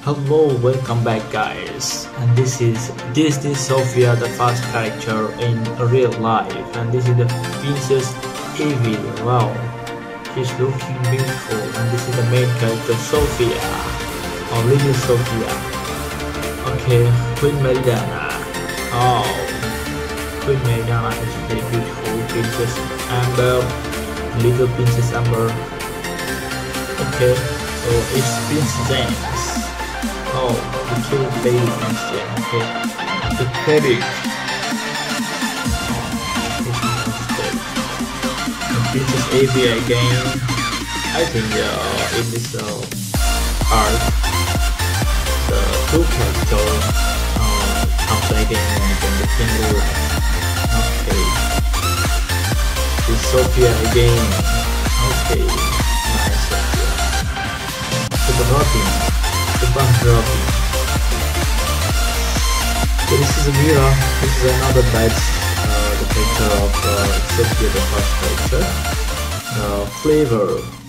Hello, welcome back guys, and this is Sofia the First Character in real life, and this is the Princess Evil. Wow, she's looking beautiful, and this is the main character Sofia, or little Sofia. Okay, Queen Meridana. Oh, Queen Meridana is very beautiful. Princess Amber, little Princess Amber. Okay, so it's Prince James. Oh, the kill baby Prince James. Okay, the credit. Princess Evie again. I think in this arc, the two characters are fighting against the single. Okay, this Sophia again. Okay, nice Sophia. Super dropping. Super dropping. So this is a mirror. This is another batch. The picture of Sophia the First Character. Flavor.